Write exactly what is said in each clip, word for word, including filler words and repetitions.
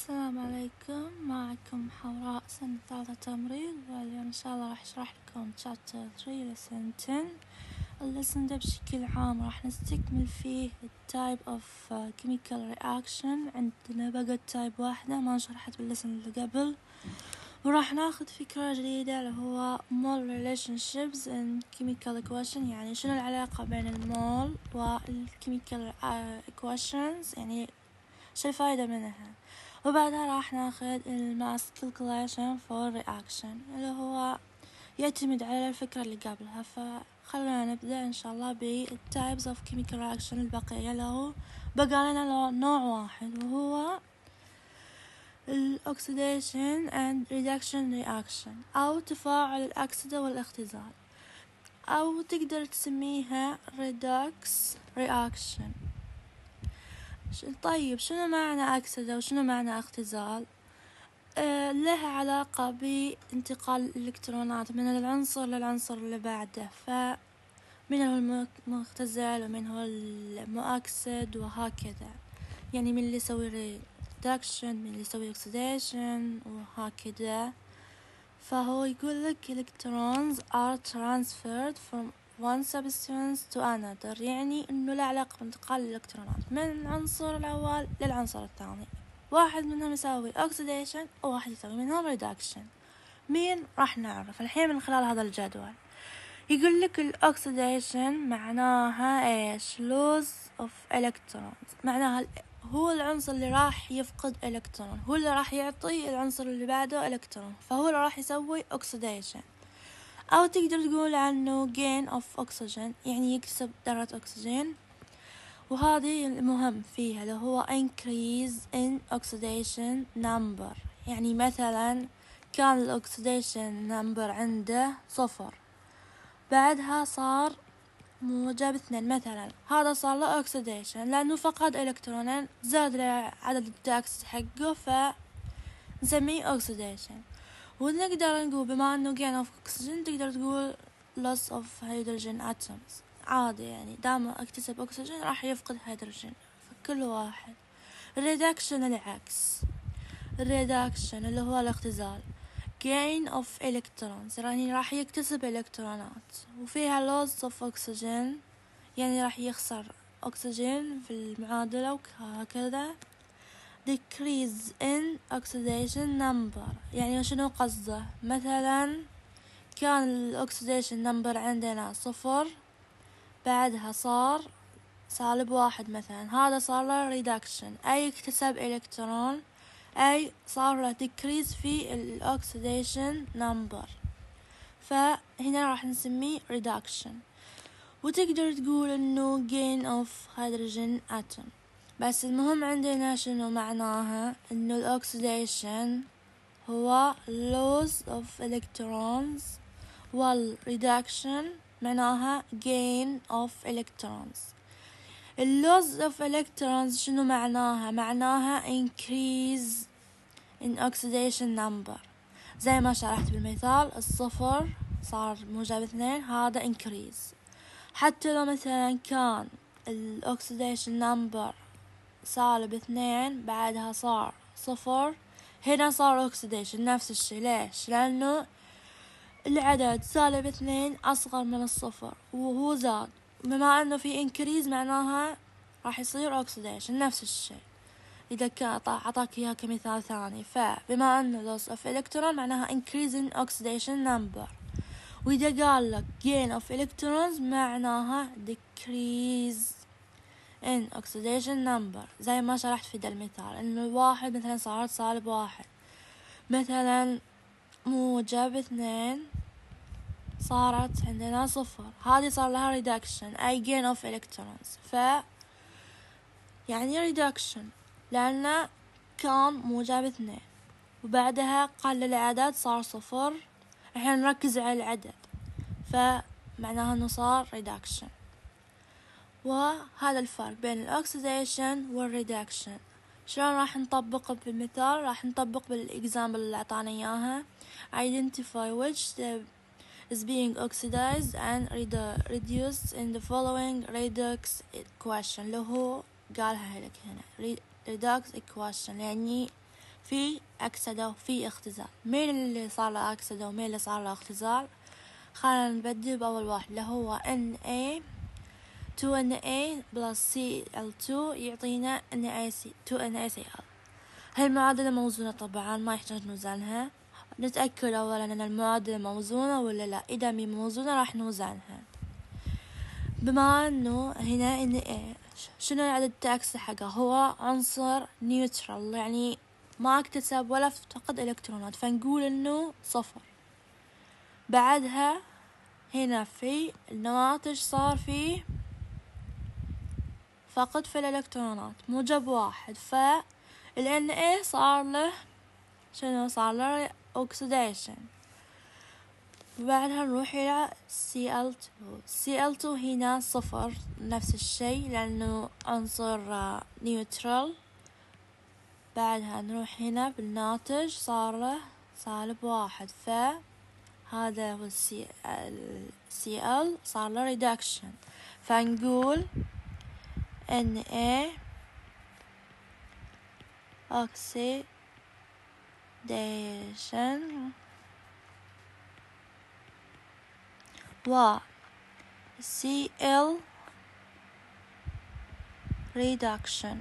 السلام عليكم، معكم حوراء سنة ثالثة تمريض، واليوم إن شاء الله راح أشرح لكم chapter three lesson ten. اللسن ده بشكل عام راح نستكمل فيه type of chemical reaction. عندنا بقى type واحدة ما شرحت باللسن اللي قبل، وراح ناخذ فكرة جديدة اللي هو mole relationships in chemical equation، يعني شنو العلاقة بين المول والchemical equations، يعني شو الفايدة منها. وبعدها راح ناخذ الماس calculation for reaction اللي هو يعتمد على الفكرة اللي قبلها. فخلونا نبدأ إن شاء الله بالtypes of chemical reaction البقية، له بقى لنا نوع واحد وهو ال oxidation and reduction reaction أو تفاعل الأكسدة والاختزال، أو تقدر تسميها redox reaction. طيب شنو معنى أكسدة وشنو معنى اختزال؟ آه لها علاقة بانتقال الإلكترونات من العنصر للعنصر اللي بعده، فمن هو المختزل ومن هو المؤكسد وهكذا، يعني من اللي يسوي reduction من اللي يسوي oxidation وهكذا. فهو يقول لك electrons are transferred from one substance to another، يعني إنه له علاقة بانتقال الإلكترونات من العنصر الأول للعنصر الثاني. واحد منهم يسوي oxidation وواحد يسوي منهم reduction. مين راح نعرف الحين من خلال هذا الجدول. يقول لك الأكسيديشن معناها إيش؟ loss of electrons، معناها هو العنصر اللي راح يفقد إلكترون، هو اللي راح يعطي العنصر اللي بعده إلكترون، فهو اللي راح يسوي oxidation. أو تقدر تقول عنه gain of oxygen، يعني يكسب ذرة أكسجين. وهذه المهم فيها اللي هو increase in oxidation number، يعني مثلا كان الأكسيديشن نمبر عنده صفر، بعدها صار موجب اثنين مثلا، هذا صار له اوكسيديشن لانه فقد الكترونين، زاد له عدد التاكس حقه فنسميه اوكسيديشن. ونقدر نقول بما انه gain of oxygen تقدر تقول loss of hydrogen atoms، عادي يعني دام اكتسب اكسجين راح يفقد هيدروجين فكل واحد. الريدكشن العكس، الريدكشن اللي هو الاختزال gain of electrons، يعني راح يكتسب الكترونات وفيها loss of oxygen، يعني راح يخسر أكسجين في المعادلة وهكذا. decrease in oxidation number، يعني شنو قصده؟ مثلا كان الأكسيديشن نمبر عندنا صفر، بعدها صار سالب واحد مثلا، هذا صار له reduction أي اكتسب إلكترون، أي صار له decrease في الأكسيديشن نمبر، فهنا راح نسميه reduction. وتقدر تقول إنه gain of hydrogen atom، بس المهم عندنا شنو معناها؟ إنه الأكسيديشن هو loss of electrons والreduction معناها gain of electrons. اللوز of electrons شنو معناها؟ معناها increase in oxidation number، زي ما شرحت بالمثال الصفر صار موجب اثنين، هذا increase. حتى لو مثلا كان الاكسيديشن نمبر سالب اثنين بعدها صار صفر، هنا صار اوكسيديشن نفس الشي. ليش؟ لانه العدد سالب اثنين اصغر من الصفر وهو زاد، بما انه في increase معناها راح يصير اوكسيديشن نفس الشي. إذا كان عطاك إياها كمثال ثاني، فبما أنه loss of electron معناها increase in oxidation number، وإذا قال لك gain of electrons معناها decrease in oxidation number، زي ما شرحت في ذا المثال إنه الواحد مثلا صارت سالب واحد، مثلا موجب اثنين صارت عندنا صفر، هذه صار لها reduction أي gain of electrons، ف يعني reduction لأنه كان موجب اثنين وبعدها قل العدد صار صفر، احنا نركز على العدد فمعناها انه صار reduction. وهذا الفرق بين الاكسيديشن والريدكشن. شلون راح نطبق بالمثال؟ راح نطبق بالاكزامبل اللي اعطانا اياها. identify which is being oxidized and reduced in the following redox equation، اللي هو قالها لك هنا redox equation، يعني في أكسدة وفي اختزال. مين اللي صار له أكسدة ومين اللي صار له اختزال؟ خلينا نبدأ بأول واحد اللي هو إن إيه تو إن إيه بلس سي إل تو يعطينا إن إيه سي تو إن إيه سي إل. هاي المعادلة موزونة طبعا، ما يحتاج نوزنها. نتأكد أولا أن المعادلة موزونة ولا لا. إذا مي موزونة راح نوزنها. بما أنه هنا إن إيه شنو عدد التأكسد حقه؟ هو عنصر نيوترال، يعني ما اكتسب ولا افتقد إلكترونات، فنقول إنه صفر. بعدها هنا في النواتج صار فيه فقد في الإلكترونات موجب واحد، فال إن إيه صار له شنو؟ صار له oxidation. وبعدها نروح إلى سي إل تو. سي إل تو هنا صفر، نفس الشيء لأنه عنصر نيوترال. بعدها نروح هنا بالناتج صار له سالب واحد، فهذا هو السي سي إل صار له reduction، فنقول إن إيه oxidation و سي إل reduction،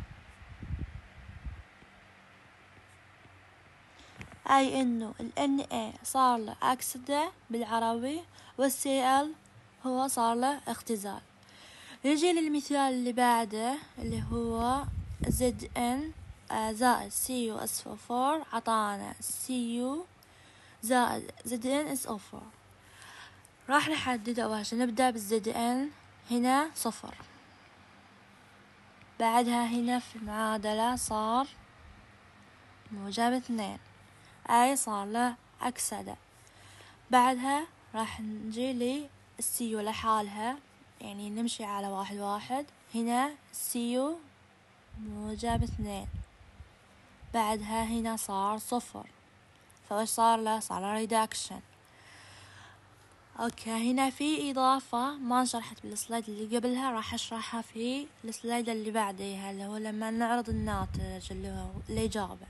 أي إنه ال إن إيه صار له أكسدة بالعربي، والسي إل هو صار له اختزال. نجي للمثال اللي بعده اللي هو زد إن زائد سي يو اس او فور عطانا سي يو زائد زد إن اس او فور. راح نحدد أول شي نبدأ بالزد إن، هنا صفر. بعدها هنا في المعادلة صار موجب اثنين، أي صار له أكسدة. بعدها راح نجي للسيو لحالها، يعني نمشي على واحد واحد. هنا سيو موجب اثنين، بعدها هنا صار صفر، فوش صار له؟ صار له ريدكشن. اوكي، هنا في اضافة ما شرحت بالسلايد اللي قبلها، راح اشرحها في السلايد اللي بعدها اللي هو لما نعرض الناتج اللي هو الاجابة.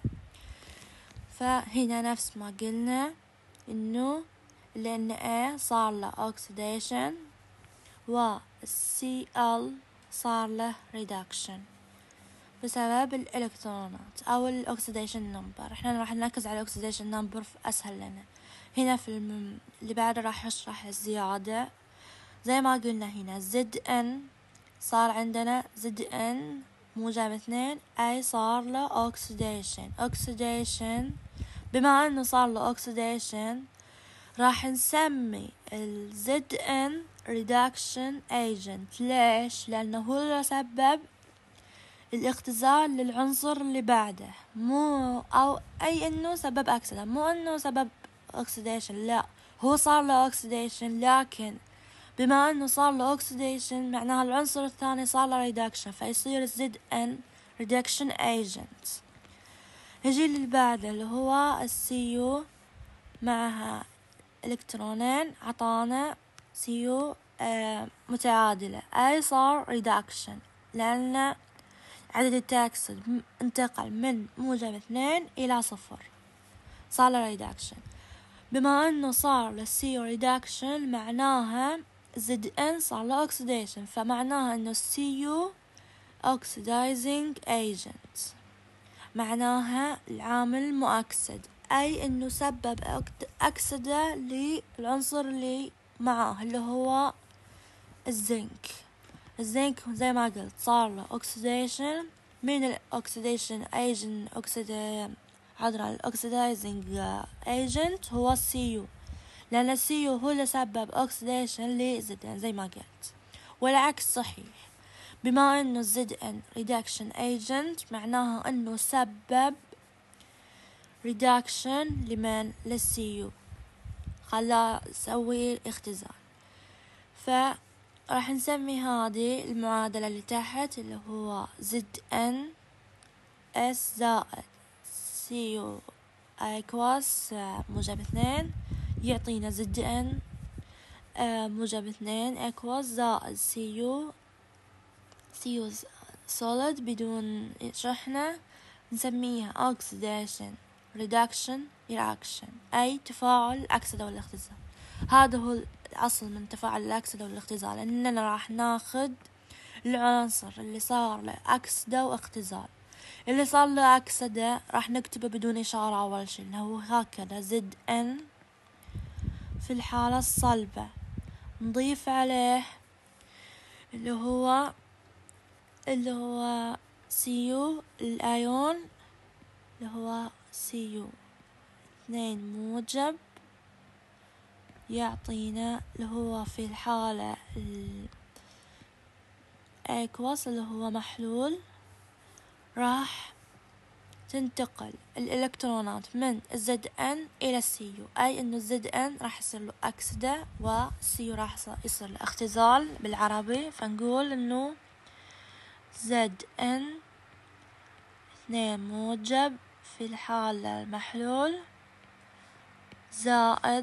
فهنا نفس ما قلنا انه لان A صار له oxidation و سي إل صار له reduction بسبب الالكترونات او الاكسيديشن نمبر. احنا راح نركز على الاكسيديشن نمبر اسهل لنا. هنا في الم... اللي بعده راح اشرح الزيادة. زي ما قلنا هنا زد ان صار عندنا زد ان موجب اثنين، اي صار له اوكسيديشن. اوكسيديشن بما انه صار له اوكسيديشن راح نسمي الزد ان reduction agent. ليش؟ لانه هو اللي سبب الاختزال للعنصر اللي بعده، مو او اي انه سبب اكسده، مو انه سبب oxidation، لا هو صار له oxidation، لكن بما انه صار له oxidation معناها العنصر الثاني صار له reduction، فيصير زد ان reduction agent. نجي اللي بعده اللي هو السيو معها الكترونين، عطانا سيو آه متعادلة، اي صار reduction لان عدد التأكسد انتقل من موجب اثنين الى صفر، صار له reduction. بما انه صار للسيو ريدكشن معناها زد ان صار له oxidation، فمعناها انه السيو oxidizing agent، معناها العامل مؤكسد، اي انه سبب اكسدة للعنصر اللي معاه اللي هو الزنك. الزنك زي ما قلت صار له oxidation من الاكسيديشن agent oxid عذرا الاكسيدايزنج ايجنت هو السيو، لان السيو هو اللي سبب اوكسيديشن لزد زي ما قلت، والعكس صحيح. بما انه زد ان ريدكشن ايجنت معناها انه سبب ريدكشن لمن للسيو، خلاه يسوي اختزال. فراح نسمي هذه المعادلة اللي تحت اللي هو زد ان اس زائد سيو ايكواس موجب اثنين يعطينا زد ان موجب اثنين ايكواس زائد سيو سيو سوليد بدون شحنة نسميها oxidation reduction reaction، أي تفاعل الأكسدة والاختزال. هذا هو الأصل من تفاعل الأكسدة والاختزال، إننا راح ناخد العنصر اللي صار له أكسدة واختزال. اللي صار له أكسدة راح نكتبه بدون إشارة أول شي، هو هكذا زد إن في الحالة الصلبة، نضيف عليه اللي هو اللي هو سيو الأيون اللي هو سيو اثنين موجب، يعطينا اللي هو في الحالة الأكوس اللي هو محلول، راح تنتقل الإلكترونات من الزد ان إلى السيو، أي إنه الزد ان راح يصير له أكسدة والسيو راح يصير له اختزال بالعربي، فنقول إنه زد ان اثنين موجب في الحالة المحلول زائد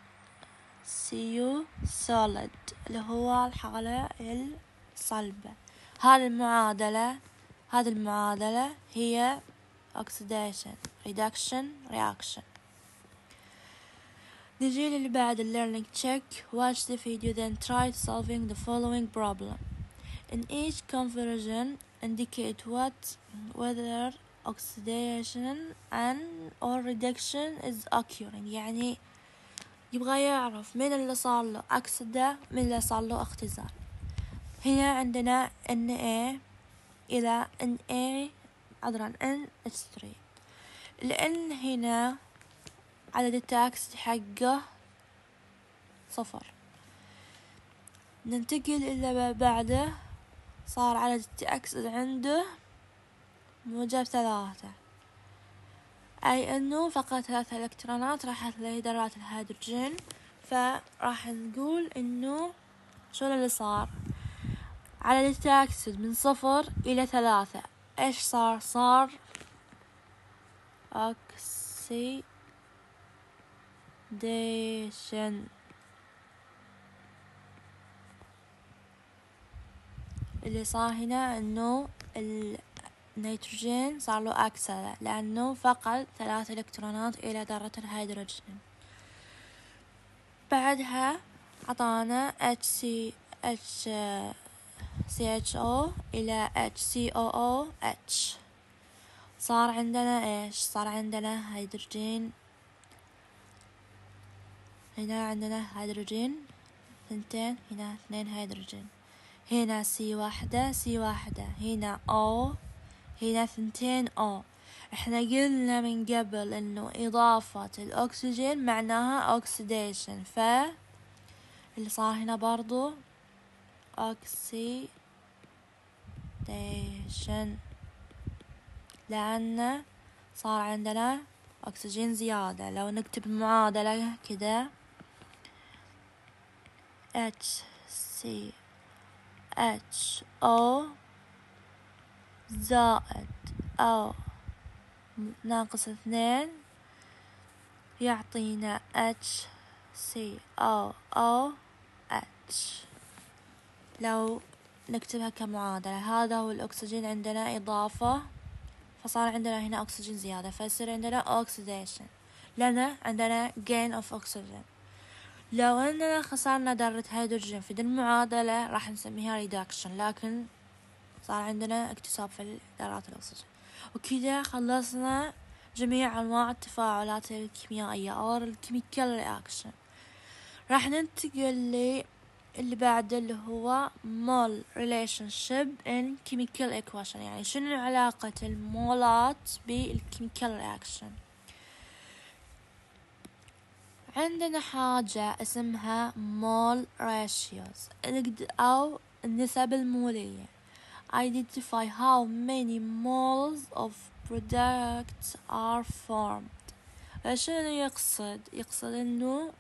سيو سوليد اللي هو الحالة الصلبة. هذه المعادلة هذه المعادلة هي oxidation reduction reaction. نجي للي بعد ال learning check. Watch the video then try solving the following problem. In each conversion indicate what whether oxidation and or reduction is occurring. يعني يبغى يعرف من اللي صار له أكسدة من اللي صار له اختزال. هنا عندنا Na إلى Na عذرا ان اتش ثري، لأن هنا عدد التأكسد حقه صفر. ننتقل إلى بعده، صار عدد التأكسد عنده موجب ثلاثة، أي أنه فقط ثلاثة إلكترونات راحت لذرات الهيدروجين. فراح نقول إنه شو اللي صار، عدد التأكسد من صفر إلى ثلاثة إيش صار؟ صار oxidation. اللي صار هنا إنه النيتروجين صار له أكسدة لأنه فقد ثلاث إلكترونات إلى ذرة الهيدروجين. بعدها عطانا HC HCHO إلى HCOOH، صار عندنا إيش؟ صار عندنا هيدروجين، هنا عندنا هيدروجين ثنتين، هنا اثنين هيدروجين، هنا سي واحدة سي واحدة، هنا أو، هنا ثنتين أو. احنا قلنا من قبل انه اضافة الاكسجين معناها اوكسيديشن، ف اللي صار هنا برضو اوكسيديشن لأن صار عندنا اكسجين زيادة. لو نكتب المعادلة كده H C H O زائد أو ناقص اثنين يعطينا H C O O H. لو نكتبها كمعادلة، هذا هو الأكسجين عندنا إضافة، فصار عندنا هنا أكسجين زيادة، فيصير عندنا oxidation لأن عندنا gain of oxygen. لو أننا خسرنا ذرة هيدروجين في دي المعادلة راح نسميها reduction، لكن صار عندنا اكتساب في ذرات الأكسجين. وكذا خلصنا جميع أنواع التفاعلات الكيميائية أو الكيميكال رياكشن. راح ننتقل لي اللي بعده اللي هو mole relationship in chemical equation، يعني شنو علاقة المولات بالكيميكال رياكشن. عندنا حاجة اسمها mole ratios أو النسب المولية. Identify how many moles of products are formed. شنو يقصد؟ يقصد انه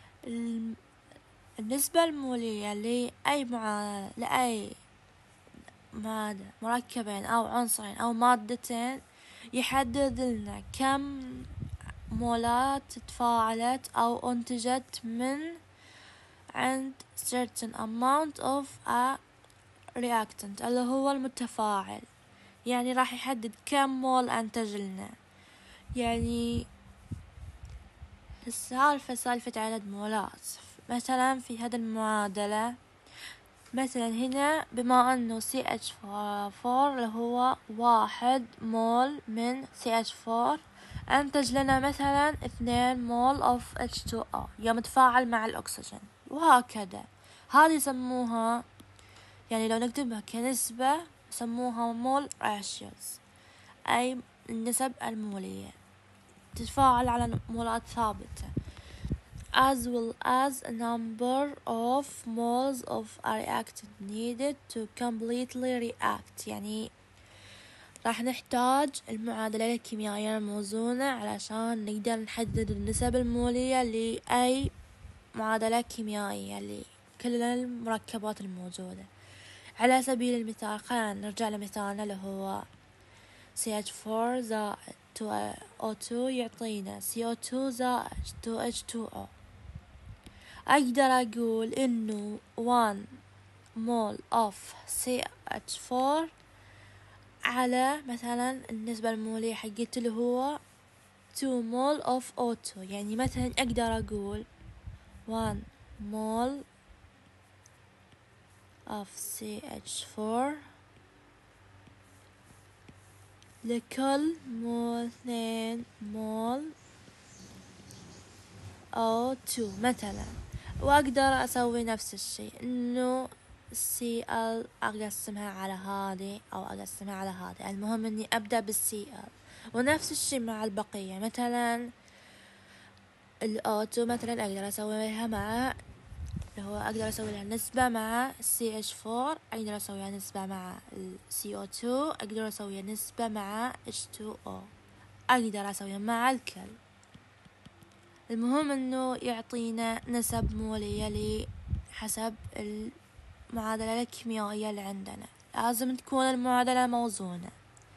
النسبة المولية لأي مع... لأي مادة مركبين أو عنصرين أو مادتين يحدد لنا كم مولات تفاعلت أو أنتجت من عند certain amount of a reactant اللي هو المتفاعل. يعني راح يحدد كم مول أنتج لنا. يعني السالفة سالفة عدد مولات. مثلا في هذه المعادلة، مثلا هنا بما انه سي اتش فور اللي هو واحد مول من سي اتش فور انتج لنا مثلا اثنين مول اوف اتش تو او يوم تفاعل مع الاكسجين، وهكذا. هذه يسموها، يعني لو نكتبها كنسبة يسموها مول راشيوز، اي النسب المولية تتفاعل على مولات ثابتة. as well as a number of moles of a reactant needed to completely react. يعني راح نحتاج المعادلة الكيميائية الموزونة علشان نقدر نحدد النسب المولية لأي معادلة كيميائية لكل المركبات الموجودة. على سبيل المثال خلينا نرجع لمثالنا اللي هو سي اتش فور زائد تو او تو يعطينا سي او تو زائد تو اتش تو او. أقدر أقول إنه one mole of سي اتش فور على مثلا النسبة المولية حقته اللي هو two mole of او تو. يعني مثلا أقدر أقول one mole of سي اتش فور لكل مول اثنين مول او تو مثلا. واقدر اسوي نفس الشيء، انه سي ال اقسمها على هذه او اقسمها على هذه، المهم اني ابدأ بالسي ال. ونفس الشيء مع البقية، مثلا الاوتو مثلا اقدر اسويها مع اللي هو اقدر اسوي لها نسبة مع سي اتش فور، اقدر اسويها نسبة مع سي او تو، اقدر اسويها نسبة مع اتش تو او، اقدر اسويها مع الكل. المهم انه يعطينا نسب مولية لي حسب المعادلة الكيميائية اللي عندنا. لازم تكون المعادلة موزونة.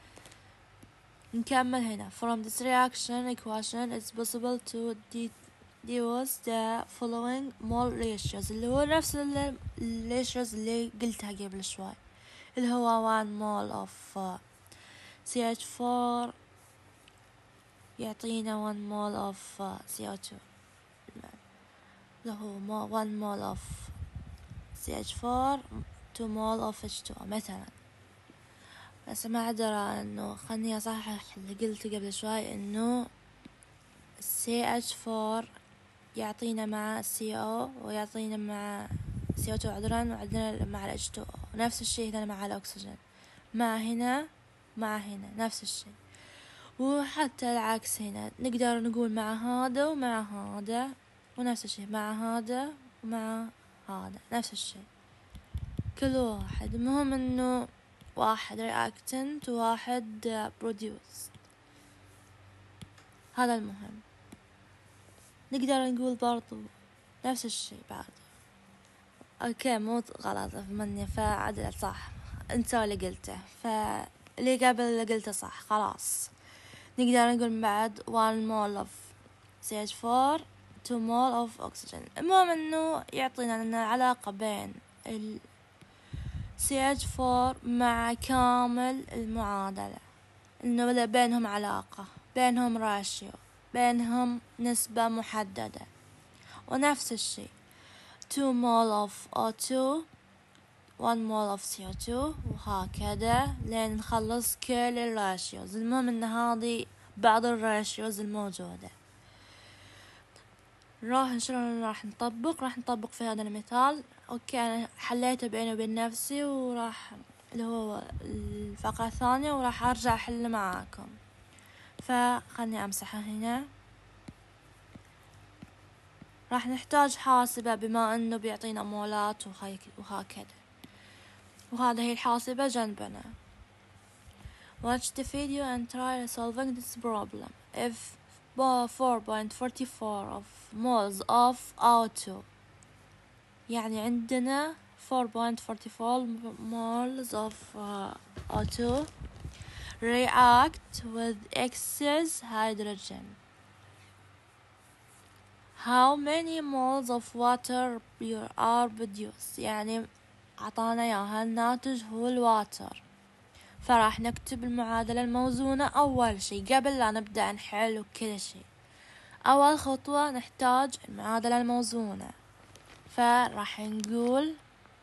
نكمل هنا. From this reaction equation it's possible to deduce the following mole ratios، اللي هو نفس ال ratios اللي قلتها قبل شوي، اللي هو one mole of سي اتش فور يعطينا one mole of سي او تو، اللي هو one mole of سي اتش فور two mole of اتش تو مثلا. بس ما أدرى إنه خلني أصحح اللي قلته قبل شوي، إنه سي اتش فور يعطينا مع سي او ويعطينا مع سي او تو عذرا، وعندنا مع ال اتش تو او. نفس الشيء هنا مع الأكسجين، مع هنا مع هنا نفس الشيء. وحتى العكس هنا نقدر نقول مع هذا ومع هذا، ونفس الشيء مع هذا ومع هذا نفس الشيء كل واحد. المهم انه واحد reactant وواحد produced، هذا المهم. نقدر نقول برضو نفس الشيء بعد. اوكي مو غلط مني، فعدل صح انت اللي قلته، فاللي قبل اللي قلته صح خلاص. نقدر نقول بعد one mole of سي اتش فور two mole of oxygen. المهم انه يعطينا لنا العلاقة بين ال سي اتش فور مع كامل المعادلة، انه بينهم علاقة، بينهم راشيو، بينهم نسبة محددة. ونفس الشيء two mole of او تو one mole of سي او تو، وهكذا لين نخلص كل الراشيوز. المهم ان هذه بعض الراشيوز الموجودة. راح شلون راح نطبق راح نطبق في هذا المثال. اوكي انا حليته بيني وبين نفسي، وراح اللي هو الفقرة الثانية، وراح ارجع احل معاكم. فخلني امسحها هنا. راح نحتاج حاسبة بما انه بيعطينا مولات وهكذا، وهذا هي الحاسبة جنبنا. Watch the video and try solving this problem. If four point four four of moles of او تو، يعني عندنا four point four four moles of او تو react with excess hydrogen, how many moles of water are produced. يعني عطانا اياها الناتج هو الواتر، فراح نكتب المعادلة الموزونة أول شي قبل لا نبدأ نحل وكل شي. أول خطوة نحتاج المعادلة الموزونة، فراح نقول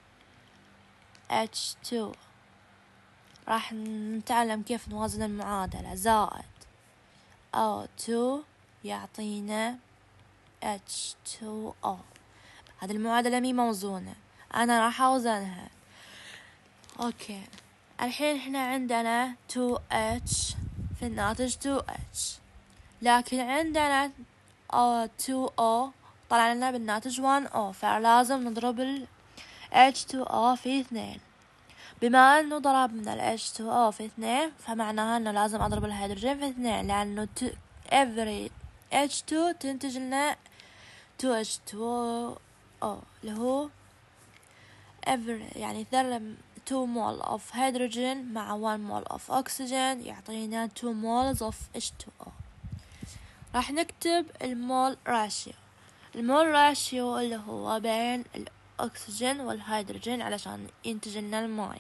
إتش تو، راح نتعلم كيف نوازن المعادلة، زائد أو تو يعطينا إتش تو أو. هذه المعادلة مي موزونة، أنا راح أوزنها. أوكي، الحين إحنا عندنا تو إتش في الناتج تو إتش، لكن عندنا أو تو أو طلع لنا بالناتج وان أو، فلازم نضرب ال إتش تو أو في اثنين. بما أنه ضربنا ال إتش تو أو في اثنين فمعناها أنه لازم أضرب الهيدروجين في اثنين، لأنه every إتش تو تنتج لنا تو إتش تو أو اللي هو every يعني two mole of hydrogen مع one mole of oxygen يعطينا two moles of إتش تو أو. راح نكتب المول راشيو. المول راشيو اللي هو بين الأكسجين والهيدروجين علشان ينتج لنا الماء.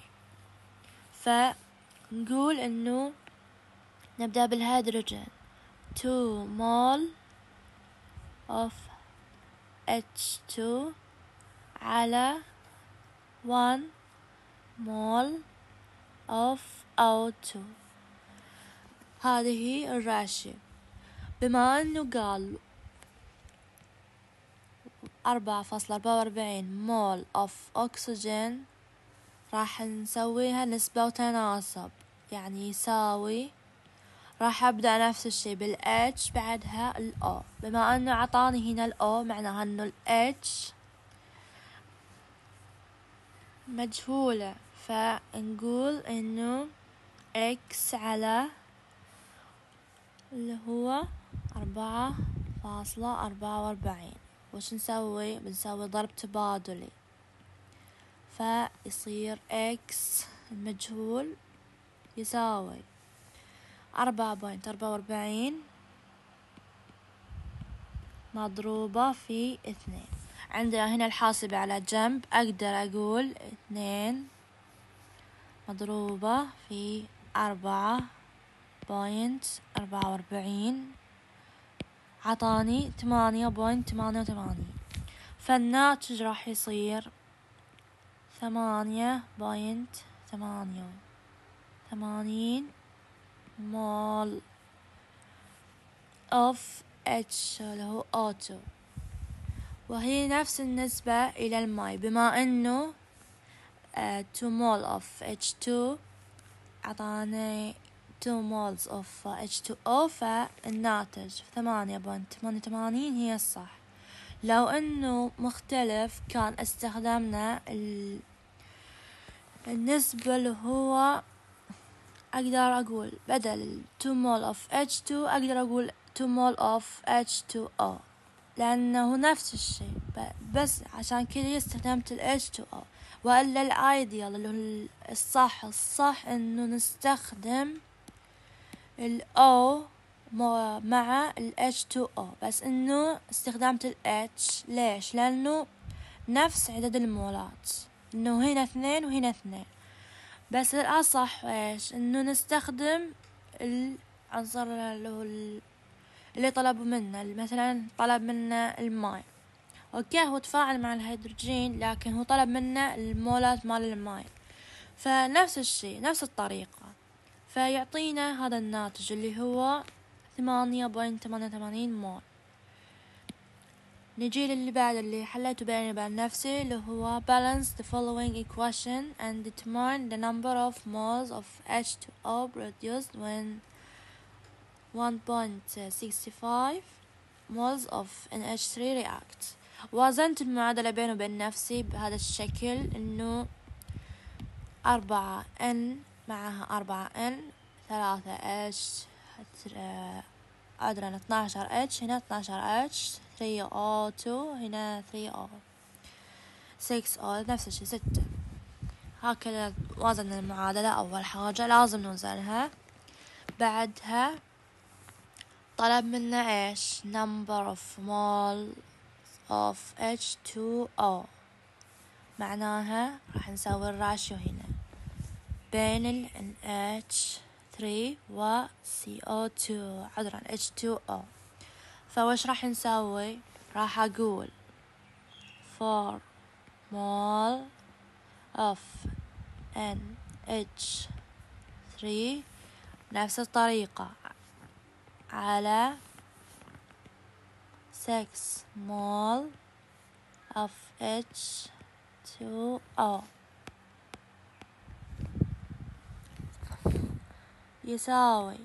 فنقول إنه نبدأ بالهيدروجين two mole of إتش تو على one mole of أو تو. هذه الراشيو. بما أنه قال أربعة فاصلة أربعة وأربعين مول of أكسجين راح نسويها نسبة وتناسب، يعني يساوي، راح أبدأ نفس الشي بال H بعدها ال O. بما أنه عطاني هنا ال O معناها أنه ال H مجهولة، فنقول إنه X على اللي هو أربعة فاصلة أربعة وأربعين. وش نسوي؟ بنسوي ضرب تبادلي، فيصير X المجهول يساوي أربعة بوينت أربعة وأربعين مضروبة في اثنين. عندنا هنا الحاسبة على جنب، أقدر أقول اثنين مضروبة في أربعة بوينت أربعة وأربعين عطاني ثمانية بوينت ثمانية وثمانين، فالناتج راح يصير ثمانية بوينت ثمانية ثمانين مول أوف إتش اللي هو أو تو، وهي نفس النسبة إلى الماء. بما أنه two mole of إتش تو عطاني two moles of إتش تو أو، فالناتج ثمانية بوينت ثمانية وثمانين هي الصح. لو أنه مختلف كان استخدمنا النسبة اللي هو أقدر أقول بدل two mole of إتش تو أقدر أقول two mole of إتش تو أو، لأنه نفس الشيء، بس عشان كذا استخدمت ال إتش تو أو. وإلا الأيديال اللي هو الصح الصح إنه نستخدم ال O مع ال إتش تو أو، بس إنه استخدمت ال H ليش؟ لأنه نفس عدد المولات، إنه هنا اثنين وهنا اثنين، بس الأصح إيش؟ إنه نستخدم العنصر اللي هو اللي طلبوا منا، مثلا طلب منا الماء، اوكي هو تفاعل مع الهيدروجين لكن هو طلب منا المولات مال الماء، فنفس الشيء نفس الطريقة، فيعطينا هذا الناتج اللي هو ثمانية بوينت ثمانية وثمانين مول. نجي للي بعد اللي حليته بيني وبين نفسي اللي هو balance the following equation and determine the number of moles of إتش تو أو produced when one point six five moles of إن إتش ثري react. وازنت المعادلة بيني وبين نفسي بهذا الشكل، إنه أربعة N معها أربعة N ثلاثة H عذرا اثناشر H هنا اثناشر H ثري أو تو هنا ثري أو ستة أو نفس الشيء ستة. هكذا وزن المعادلة. أول حاجة لازم نوزنها، بعدها طلب منا إيش number of mole of إتش تو أو، معناها راح نسوي الراشيو هنا بين ال NH ثري و سي أو تو عذرا إتش تو أو. فوش راح نسوي؟ راح أقول four mol of N H ثري نفس الطريقة على six mol of إتش تو أو يساوي.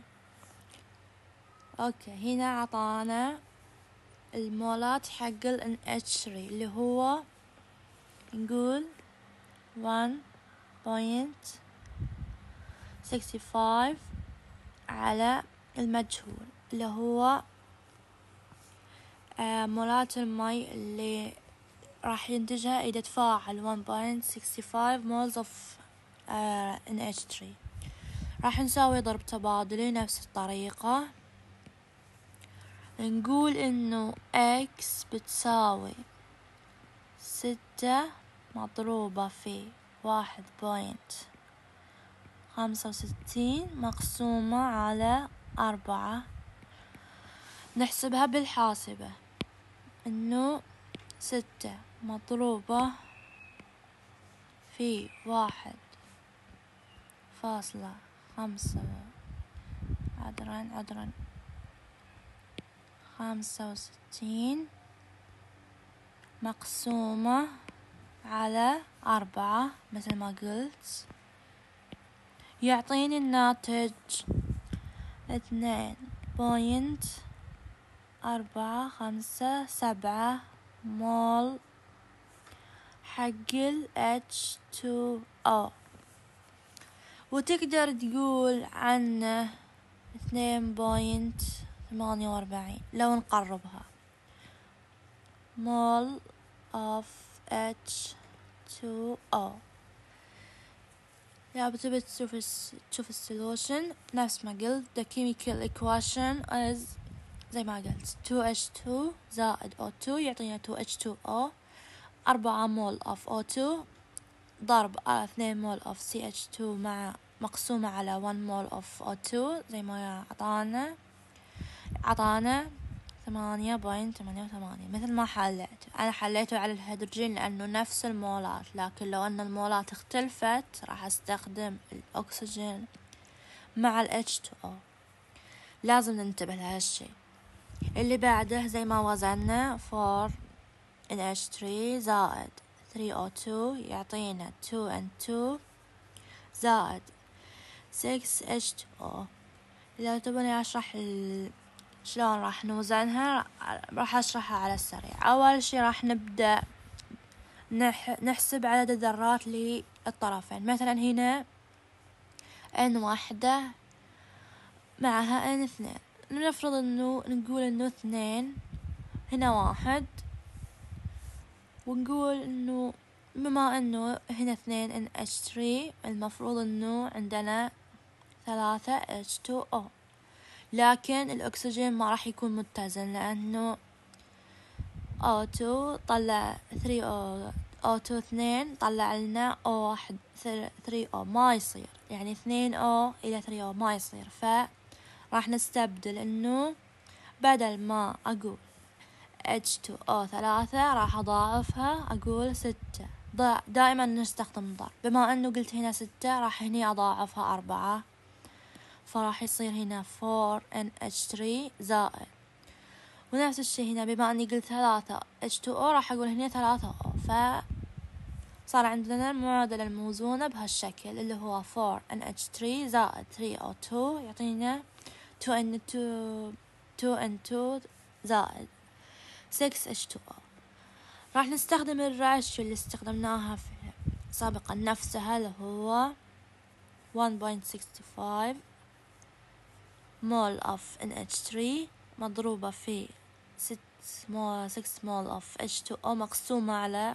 اوكي هنا عطانا المولات حق ال إن إتش ثري اللي هو نقول one point six five على المجهول اللي هو آه مولات المي اللي راح ينتجها إذا تفاعل one point six five moles of آه إن إتش ثري. راح نسوي ضرب تبادلي نفس الطريقة. نقول إنه x بتساوي ستة مضروبة في واحد بوينت خمسة وستين مقسومة على أربعة. نحسبها بالحاسبة إنه ستة مضروبة في واحد فاصلة خمسة عذرا عذرا خمسة وستين مقسومة على أربعة مثل ما قلت يعطيني الناتج اثنين بوينت أربعة خمسة سبعة مول حق ال إتش تو أو. وتقدر تقول عنه اثنين بوينت ثمانية وأربعين لو نقربها مول of إتش تو أو. يا بتبي تشوف تشوف السولوشن نفس ما قلت the chemical equation is زي ما قلت two إتش تو زائد أو تو يعطينا two إتش تو أو. أربعة مول of أو تو ضرب اثنين مول of سي إتش تو مع مقسومة على one مول of أو تو زي ما عطانا عطانا ثمانية بوينت ثمانية وثمانين مثل ما حليت. أنا حليته على الهيدروجين لأنه نفس المولات، لكن لو أن المولات اختلفت راح أستخدم الأكسجين مع ال إتش تو أو. لازم ننتبه لهالشي. اللي بعده زي ما وزننا four إن إتش ثري زائد ثري أو تو يعطينا two إن تو زائد six إتش تو أو. لو تبوني أشرح ال... شلون راح نوزنها راح أشرحها على السريع. أول شي راح نبدأ نح... نحسب عدد الذرات للطرفين. مثلا هنا إن واحدة معها إن اثنين، نفرض إنه نقول إنه اثنين هنا واحد، ونقول إنه بما إنه هنا اثنين إن إتش ثري المفروض إنه عندنا ثلاثة إتش تو أو. لكن الأكسجين ما راح يكون متزن لأنه أو تو طلع ثري أو أو تو اثنين طلع لنا أو واحد ثري أو ما يصير، يعني اثنين أو إلى ثري أو ما يصير. فراح نستبدل إنه بدل ما أقول إتش تو أو ثلاثة راح أضاعفها أقول ستة. دائما نستخدم ضرب. بما أنه قلت هنا ستة راح هني أضاعفها أربعة، فراح يصير هنا four إن إتش ثري زائد، ونفس الشي هنا بما أني قلت ثلاثة إتش تو أو راح أقول هنا ثلاثة أو. فصار عندنا المعادلة الموزونة بهالشكل اللي هو four إن إتش ثري زائد ثري أو تو يعطينا two إن تو two إن تو زائد six إتش تو أو. راح نستخدم الراشيو اللي استخدمناها في سابقا نفسها اللي هو one point six five مول of إن إتش ثري مضروبة في six مول six مول of إتش تو أو مقسومة على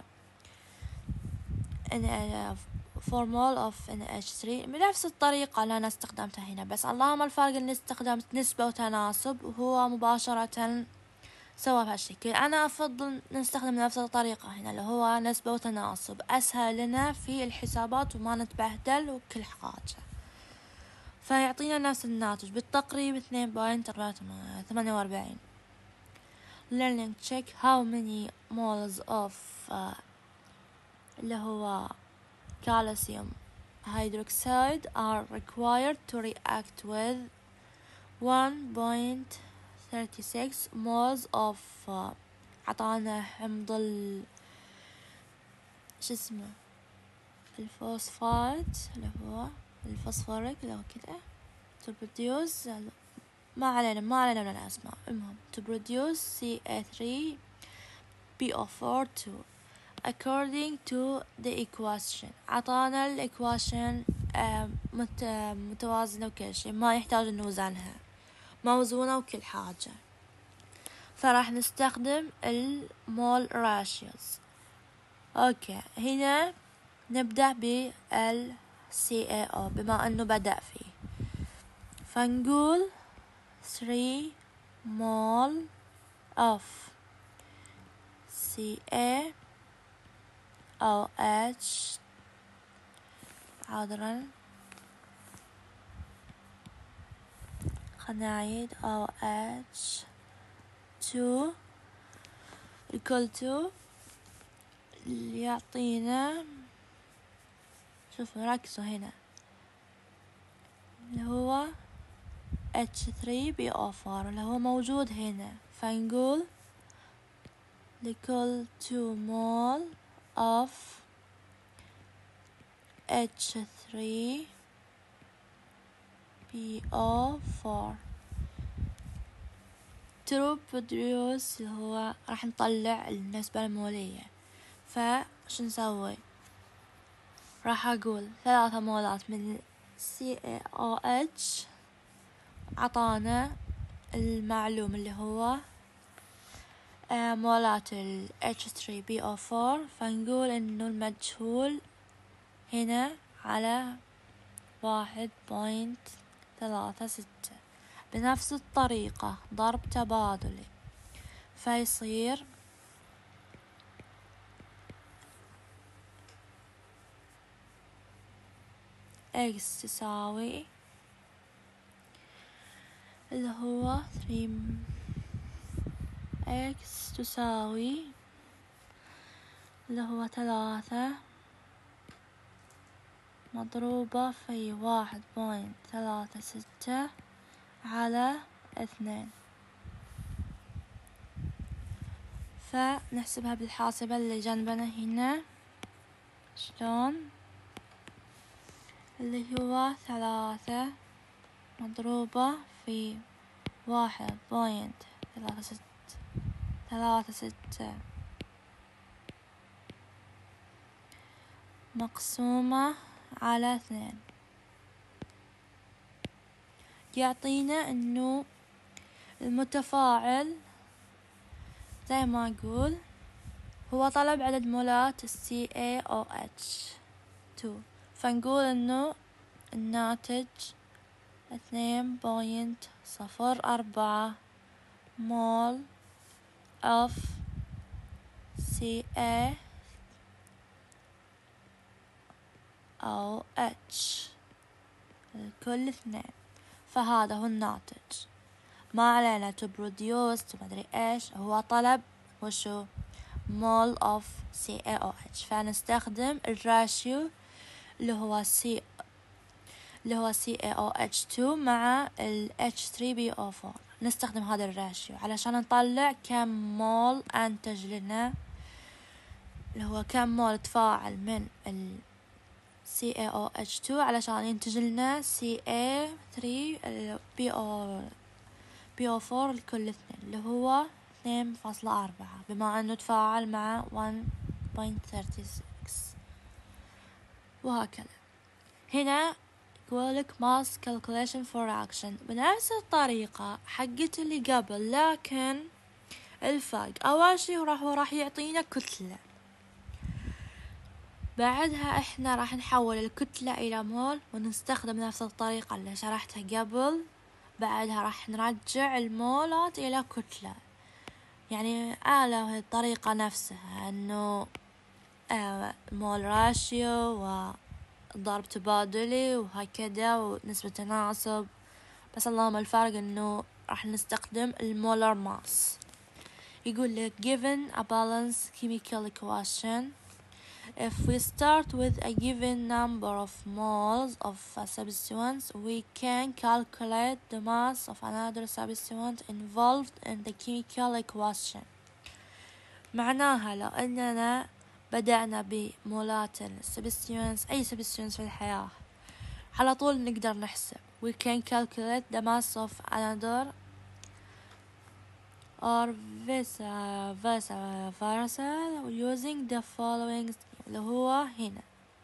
four مول of إن إتش ثري بنفس الطريقة اللي أنا استخدمتها هنا، بس اللهم الفرق إني استخدمت نسبة وتناسب وهو مباشرة سوا بهالشكل. أنا أفضل نستخدم نفس الطريقة هنا اللي هو نسبة وتناسب، أسهل لنا في الحسابات وما نتبهدل وكل حاجة، فيعطينا نفس الناتج بالتقريب اثنين فاصلة ثمانية وأربعين. learning check how many moles of uh, اللي هو calcium hydroxide are required to react with one point three six moles of uh, عطانا حمض ال شو اسمه الفوسفات اللي هو الفوسفوريك اللي هو كده to produce، ما علينا ما علينا من الأسماء، المهم to produce C A three P O four two according to the equation. عطانا الإيكواشن مت متوازنة وكل شيء، ما يحتاج نوزنها، موزونة وكل حاجة. فراح نستخدم المول راشيوز. اوكي، هنا نبدأ بال سي إيه أو بما انه بدأ فيه، فنقول three mole of سي إيه أو H عذرا خلنا نعيد أو H two equal to اللي يعطينا، شوفوا ركزوا هنا اللي هو H three P O four اللي هو موجود هنا، فنقول equal to mole of H three P O four to produce اللي هو راح نطلع النسبة المولية. فش نسوي؟ راح أقول ثلاثة مولات من سي إيه أو إتش عطانا المعلوم اللي هو مولات ال إتش ثري بي أو فور، فنقول إنه المجهول هنا على واحد بوينت ثلاثة ستة بنفس الطريقة ضرب تبادلي، فيصير x تساوي اللي هو ثري x تساوي اللي هو ثلاثة مضروبة في واحد بوينت ثلاثة ستة على اثنين. فنحسبها بالحاسبة اللي جنبنا هنا شلون، اللي هو ثلاثة مضروبة في واحد بوينت ثلاثة ستة ثلاثة ستة مقسومة على اثنين، يعطينا انه المتفاعل زي ما اقول هو طلب عدد مولات السي إيه أو إتش تو، فنقول انه الناتج اثنين بوينت صفر أربعة مول of سي إيه أو إتش الكل اثنين، فهذا هو الناتج. ما علينا to produce to مدري ايش، هو طلب وشو mole of سي إيه أو إتش، فنستخدم الراشيو اللي هو C اللي هو سي إيه أو إتش تو مع ال إتش ثري بي أو فور، نستخدم هذا الراشيو علشان نطلع كم مول أنتج لنا، اللي هو كم مول تفاعل من ال سي إيه أو إتش تو علشان ينتج لنا سي إيه ثري بي أو بي أو فور الكل اثنين اللي هو اثنين فاصلة أربعة، بما أنه تفاعل مع واحد بوينت ثلاثة ستة وهكذا. هنا يقولك mass calculation for action بنفس الطريقة حقت اللي قبل، لكن الفرق أول شي راح هو راح يعطينا كتلة، بعدها احنا راح نحول الكتلة إلى مول ونستخدم نفس الطريقة اللي شرحتها قبل، بعدها راح نرجع المولات إلى كتلة، يعني آلة وهي الطريقة نفسها إنه مول راشيو وضرب تبادلي وهكذا ونسبة تناسب، بس اللهم الفرق إنه راح نستخدم المولر ماس. يقول لك given a balanced chemical equation, if we start with a given number of moles of a substance, we can calculate the mass of another substance involved in the chemical equation. معناها لو أننا بدأنا بمولات السبستيونس، أي سبستيونس في الحياة، على طول نقدر نحسب we can calculate the mass of another or vice versa using the following اللي هو هنا.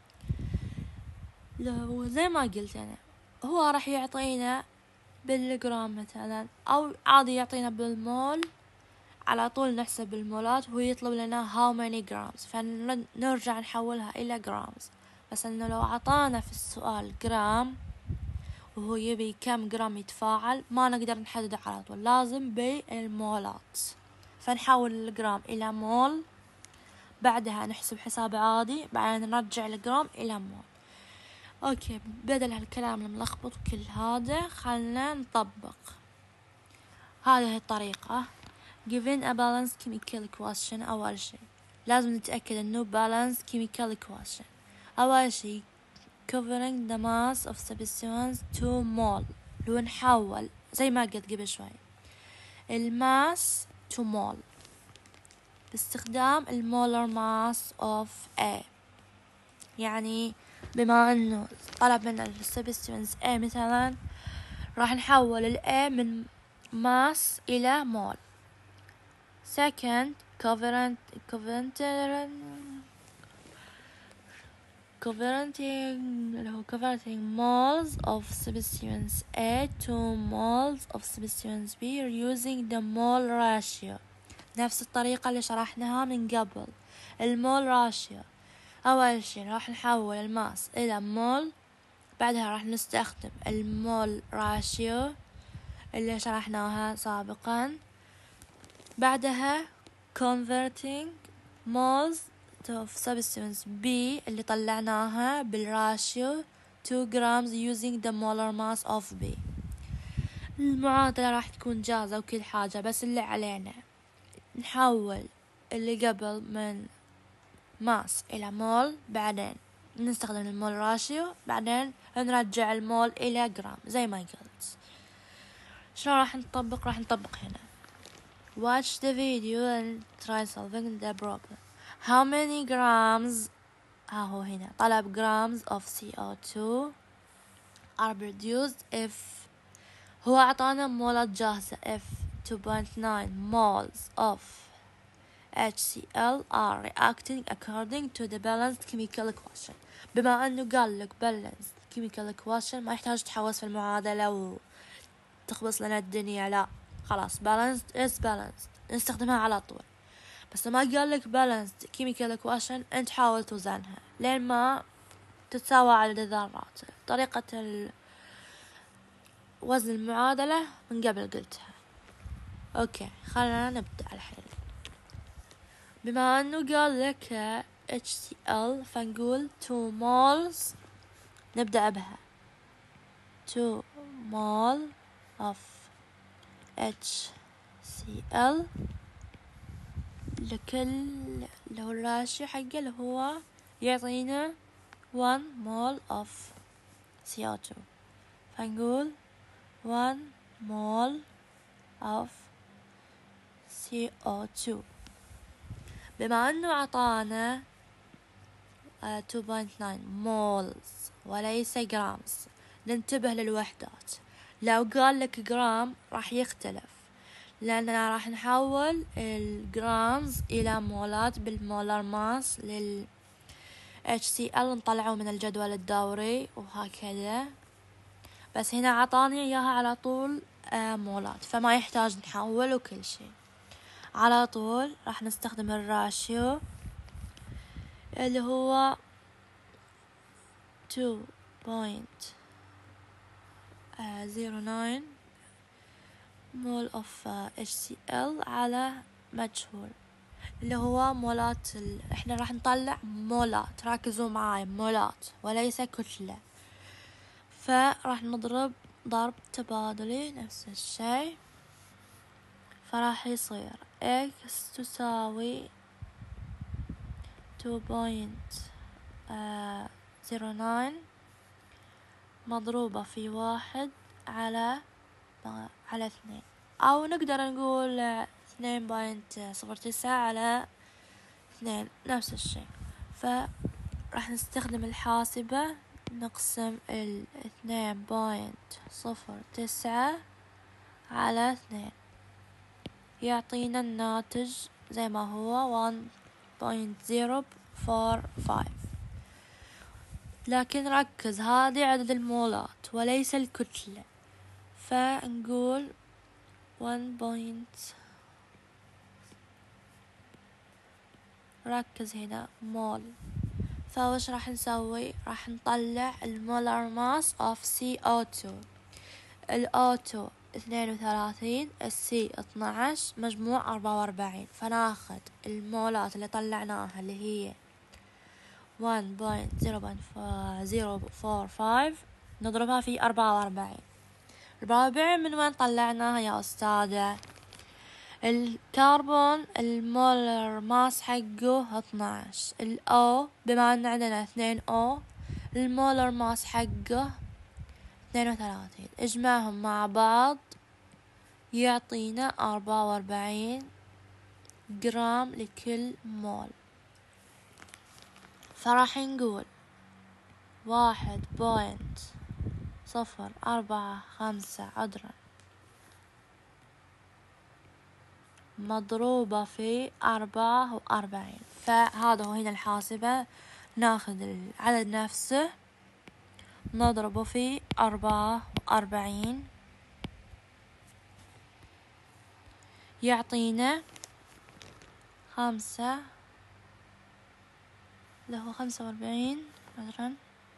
لو زي ما قلت أنا هو راح يعطينا بالجرام مثلا، أو عادي يعطينا بالمول، على طول نحسب المولات وهو يطلب لنا how many grams، فنرجع نحولها إلى grams. بس إنه لو عطانا في السؤال جرام وهو يبي كم جرام يتفاعل، ما نقدر نحدده على طول، لازم بالمولات، فنحول الجرام إلى مول، بعدها نحسب حساب عادي، بعدين نرجع الجرام إلى مول. أوكي، بدل هالكلام الملخبط وكل هذا خلنا نطبق. هذه الطريقة given a balanced chemical equation. أول شيء لازم نتأكد إنه balanced chemical equation. أول شيء covering the mass of substance to mole، لو نحول زي ما قلت قبل شوي الماس to mole باستخدام المولر mass of A. يعني بما إنه طلب من السبستانس A مثلا، راح نحول ال A من mass إلى mole. second covering covering covering covering moles of substance A to moles of substance B using the mole ratio. نفس الطريقة اللي شرحناها من قبل، المول راشيو. أول شي راح نحول الماس إلى مول، بعدها راح نستخدم المول راشيو اللي شرحناها سابقا، بعدها converting moles of substance B اللي طلعناها بالراشيو two grams using the molar mass of B. المعادلة راح تكون جاهزة وكل حاجة، بس اللي علينا نحول اللي قبل من ماس إلى مول، بعدين نستخدم المول راشيو، بعدين نرجع المول إلى جرام زي ما قلت. شلون راح نطبق؟ راح نطبق هنا watch the video and try solving the problem. how many grams ها هو هنا طلب grams of C O two are produced if هو أعطانا مولات جاهزة if two point nine moles of H C L are reacting according to the balanced chemical equation. بما أنه قال لك balanced chemical equation ما يحتاج تحوس في المعادلة وتخبص لنا الدنيا، لا خلاص balanced is balanced نستخدمها على طول. بس ما قال لك balanced chemical equation أنت حاول توزنها لين ما تتساوى عدد الذرات. طريقة وزن المعادلة من قبل قلتها. أوكي، خلينا نبدأ الحين. بما أنه قال لك H C L فنقول two moles، نبدأ بها two mole of H C L لكل اللي هو الراشيو حقه اللي هو يعطينا one mole of C O two، فنقول one mole of C O two. بما أنه عطانا two point nine moles وليس جرامز، ننتبه للوحدات. لو قال لك جرام راح يختلف، لأننا راح نحول الجرامز إلى مولات بالمولر ماس لل H C L نطلعه من الجدول الدوري وهكذا. بس هنا عطاني إياها على طول مولات، فما يحتاج نحول وكل شيء، على طول راح نستخدم الراشيو اللي هو two point zero nine mole of H C L على مجهول اللي هو مولات ال... احنا راح نطلع مولات، ركزوا معاي، مولات وليس كتلة. فراح نضرب ضرب تبادلي نفس الشيء، فراح يصير x تساوي two point zero nine مضروبة في واحد على على اثنين، أو نقدر نقول اثنين بوينت صفر تسعة على اثنين نفس الشيء. فراح نستخدم الحاسبة نقسم الاثنين بوينت صفر تسعة على اثنين يعطينا الناتج زي ما هو one point zero four five. لكن ركز هذه عدد المولات وليس الكتلة، فنقول one point، ركز هنا مول. فوش راح نسوي؟ راح نطلع المولر ماس of سي أو تو. ال أو تو اثنين وثلاثين، السي اثناعش، مجموع أربعة وأربعين. فناخد المولات اللي طلعناها اللي هي one point zero four five نضربها في أربعة وأربعين. أربعة وأربعين من وين طلعناها يا أستاذة؟ الكربون المولر ماس حقه اثناعش، الأو بما أن عندنا اثنين أو المولر ماس حقه اثنين وثلاثين، اجمعهم مع بعض يعطينا أربعة وأربعين جرام لكل مول. فراح نقول واحد بوينت صفر أربعة خمسة عذرا مضروبة في أربعة وأربعين. فهذا هو هنا الحاسبة، ناخذ العدد نفسه نضربه في أربعة وأربعين يعطينا خمسة له خمسة وأربعين عذرا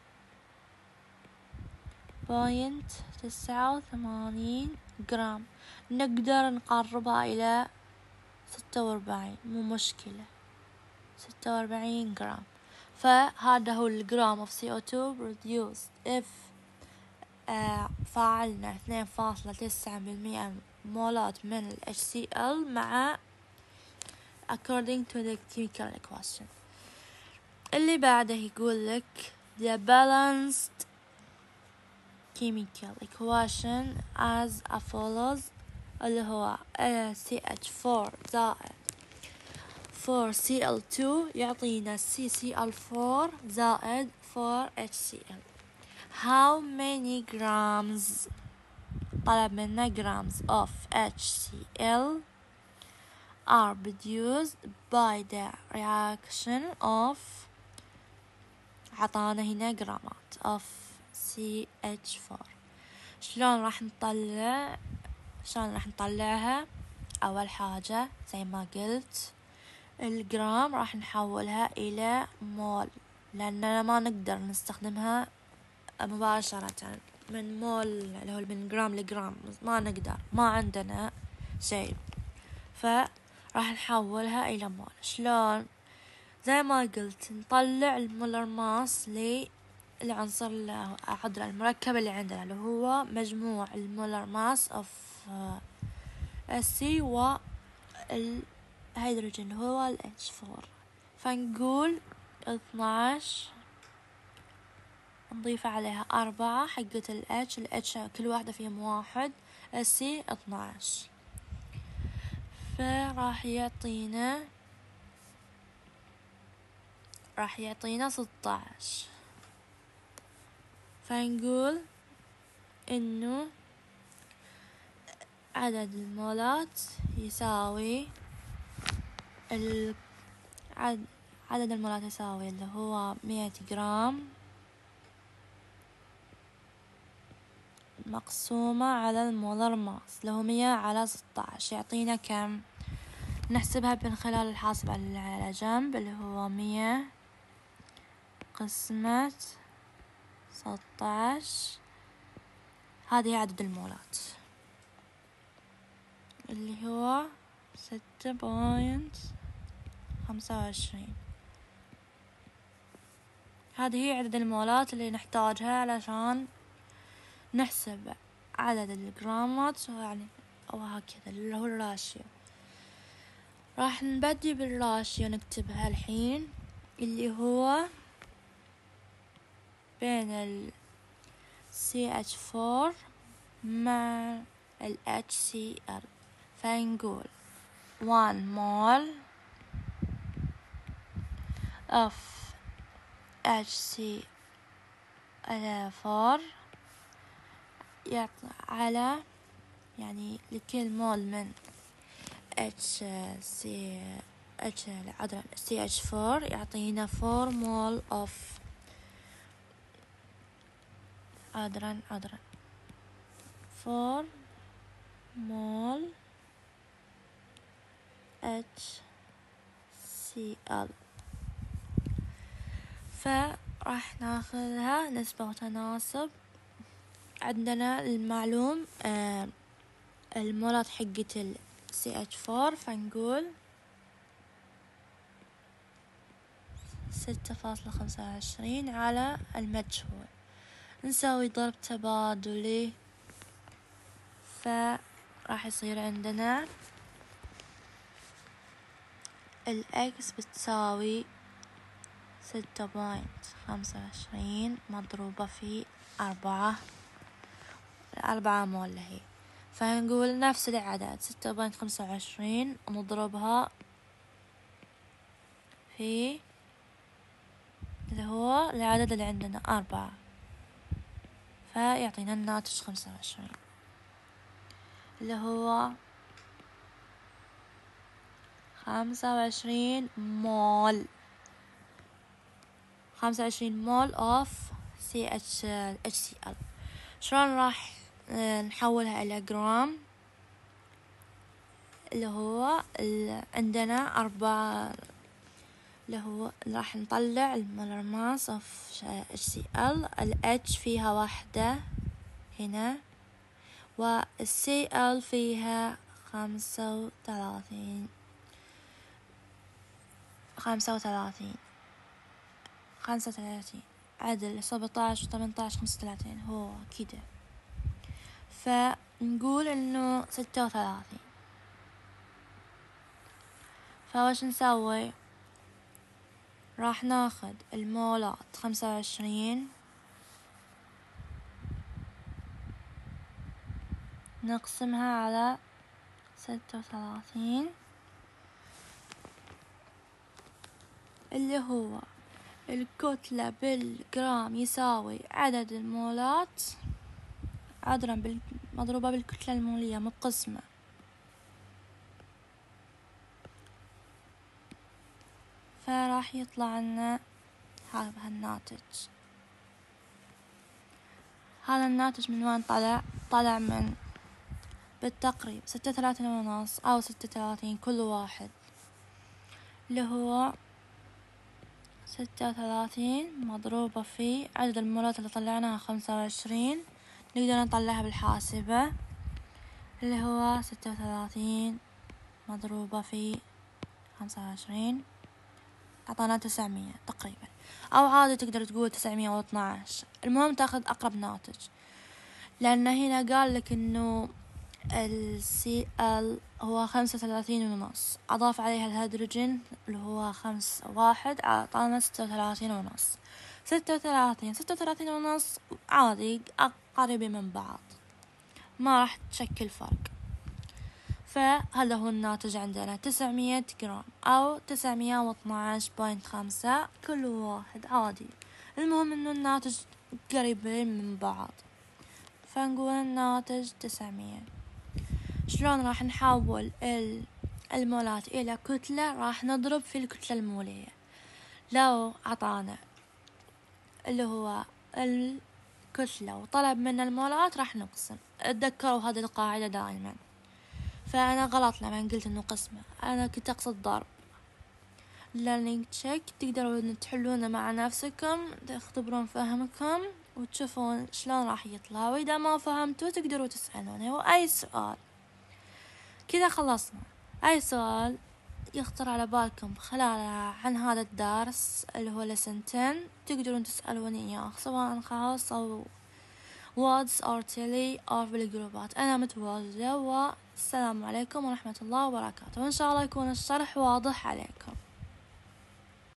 بوينت تسعة وثمانين جرام. نقدر نقربها إلى ستة وأربعين، مو مشكلة، ستة وأربعين جرام. فهذا هو الجرام of سي أو تو produced if آه فعلنا اثنين فاصلة تسعة بالمئة مولات من ال إتش سي إل مع according to the chemical equation. اللي بعده يقول لك the balanced chemical equation as follows، اللي هو سي إتش فور زائد فور سي إل تو يعطينا سي سي إل فور زائد فور إتش سي إل. how many grams، طلب منا grams of إتش سي إل are produced by the reaction of، عطانا هنا جرامات of سي إتش فور. شلون راح نطلع شلون راح نطلعها؟ أول حاجة زي ما قلت الجرام راح نحولها إلى مول، لأننا ما نقدر نستخدمها مباشرة من مول اللي هو من جرام لجرام، ما نقدر، ما عندنا شيء، فراح نحولها إلى مول. شلون؟ زي ما قلت نطلع المولر ماس للعنصر عذرا المركب اللي عندنا اللي هو مجموع المولر ماس of السي والهيدروجين اللي هو ال إتش فور. فنقول اثناعش نضيف عليها أربعة حقة ال H، ال H كل واحدة فيهم واحد، السي اثناعش، فراح يعطينا راح يعطينا ستاعش. فنقول إنه عدد المولات يساوي ال... عد... عدد المولات يساوي اللي هو مية جرام مقسومة على المولر ماس اللي هو مية على ستاعش يعطينا كم؟ نحسبها من خلال الحاسبة اللي على جنب اللي هو مية قسمة ستاعش، هذه عدد المولات اللي هو ستة بوينت خمسة وعشرين. هذه هي عدد المولات اللي نحتاجها علشان نحسب عدد الجرامات، يعني أو هكذا اللي هو الراشيو. راح نبدي بالراشيو نكتبها الحين، اللي هو بين ال سي إتش فور مع ال إتش سي إل. فنقول one mole of إتش سي إل فور يعطي على، يعني لكل مول من H C H عذرا سي إتش فور يعطينا four mole of عذرا عذرا four mole إتش سي إل. فراح ناخذها نسبة وتناسب. عندنا المعلوم آه المولات حقة ال سي إتش فور، فنقول ستة فاصلة خمسة وعشرين على المجهول. نسوي ضرب تبادلي، فراح يصير عندنا الإكس بتساوي ستة بوينت خمسة وعشرين مضروبة في أربعة، أربعة مول هي. فنقول نفس العدد ستة بوينت خمسة وعشرين نضربها في اللي هو العدد اللي عندنا أربعة، فيعطينا الناتج خمسة وعشرين اللي هو خمسة وعشرين مول خمسة وعشرين مول اوف سي اتش اتش سي ال. شلون راح نحولها الى جرام؟ اللي هو اللي عندنا أربعة، اللي هو راح نطلع المولر ماس اوف اتش سي ال. الاتش فيها واحدة هنا، والسي ال فيها خمسة وثلاثين خمسة وثلاثين خمسة وثلاثين عدل سبعتاش وثمنتاش خمسة وثلاثين هو كده. فنقول انه ستة وثلاثين. فوش نسوي؟ راح ناخد المولات خمسة وعشرين نقسمها على ستة وثلاثين، اللي هو الكتلة بالجرام يساوي عدد المولات عذرا مضروبة بالكتلة المولية مقسمة فراح يطلع لنا هذا الناتج. هذا الناتج من وين طلع؟ طلع من بالتقريب ستة وثلاثين ونص أو ستة وثلاثين كل واحد، اللي هو ستة وثلاثين مضروبة في عدد المولات اللي طلعناها خمسة وعشرين. نقدر نطلعها بالحاسبة، اللي هو ستة وثلاثين مضروبة في خمسة وعشرين أعطانا تسعمية تقريبا، أو عادي تقدر تقول تسعمية واثناش. المهم تاخذ أقرب ناتج، لأن هنا قال لك إنه ال سي إل هو خمسة وثلاثين ونص، أضاف عليها الهيدروجين اللي هو خمس واحد، أعطانا ستة وثلاثين ونص. ستة وثلاثين ستة وثلاثين ونص عادي قريبين من بعض، ما راح تشكل فرق. فهذا هو الناتج عندنا تسعمية جرام أو تسعمية واثناش بوينت خمسة كل واحد عادي. المهم إنه الناتج قريبين من بعض، فنقول الناتج تسعمية. شلون راح نحول المولات إلى كتلة؟ راح نضرب في الكتلة المولية. لو عطانا اللي هو الكتلة وطلب منا المولات راح نقسم. اتذكروا هذه القاعدة دائما. فأنا غلط لما قلت إنه قسمة، أنا كنت أقصد ضرب. learning check تقدروا تحلونه مع نفسكم، تختبرون فهمكم وتشوفون شلون راح يطلع، وإذا ما فهمتوا تقدروا تسألونه وأي سؤال. كذا خلصنا. أي سؤال يخطر على بالكم خلال عن هذا الدرس اللي هو لسنتين تقدرون تسألوني إياه سواء خاص أو واتس أو تيلي أو بالجروبات. أنا متواجدة، والسلام عليكم ورحمة الله وبركاته، وإن شاء الله يكون الشرح واضح عليكم.